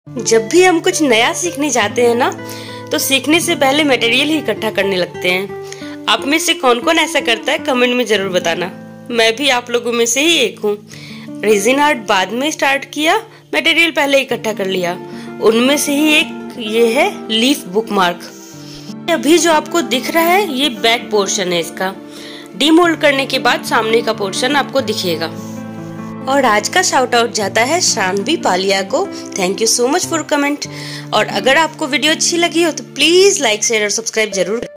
जब भी हम कुछ नया सीखने जाते हैं ना, तो सीखने से पहले मटेरियल ही इकट्ठा करने लगते हैं। आप में से कौन कौन ऐसा करता है, कमेंट में जरूर बताना। मैं भी आप लोगों में से ही एक हूँ। रेजिन आर्ट बाद में स्टार्ट किया, मटेरियल पहले इकट्ठा कर लिया। उनमें से ही एक ये है लीफ बुकमार्क। अभी जो आपको दिख रहा है ये बैक पोर्शन है इसका। डीमोल्ड करने के बाद सामने का पोर्शन आपको दिखेगा। और आज का शाउट आउट जाता है शानवी पालिया को। Thank you so much for comment. और अगर आपको वीडियो अच्छी लगी हो तो प्लीज लाइक शेयर और सब्सक्राइब जरूर